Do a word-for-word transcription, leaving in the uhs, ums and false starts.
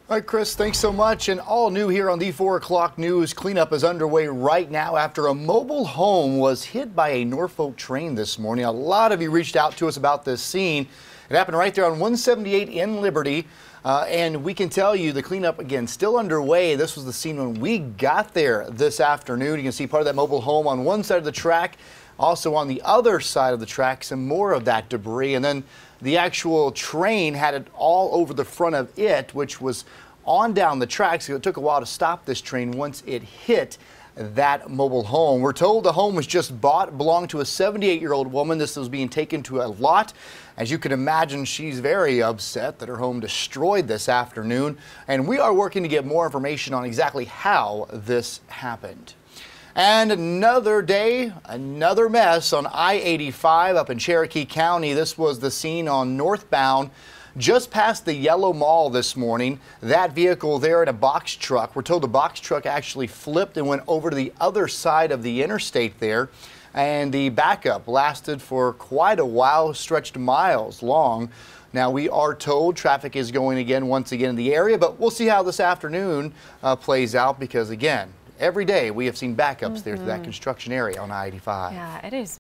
All right, Chris, thanks so much. And all new here on the four o'clock news. Cleanup is underway right now after a mobile home was hit by a Norfolk train this morning. A lot of you reached out to us about this scene. It happened right there on one seventy-eight in Liberty. Uh, and we can tell you the cleanup, again, still underway. This was the scene when we got there this afternoon. You can see part of that mobile home on one side of the track. Also on the other side of the track, some more of that debris. And then the actual train had it all over the front of it, which was on down the tracks. So it took a while to stop this train once it hit that mobile home. We're told the home was just bought, belonged to a seventy-eight-year-old woman. This was being taken to a lot. As you can imagine, she's very upset that her home destroyed this afternoon. And we are working to get more information on exactly how this happened. And another day, another mess on I eighty-five up in Cherokee County. This was the scene on northbound just past the Yellow Mall this morning. That vehicle there in a box truck. We're told the box truck actually flipped and went over to the other side of the interstate there. And the backup lasted for quite a while, stretched miles long. Now, we are told traffic is going again once again in the area, but we'll see how this afternoon uh, plays out because, again, every day we have seen backups mm-hmm. there to that construction area on I eighty-five. Yeah, it is.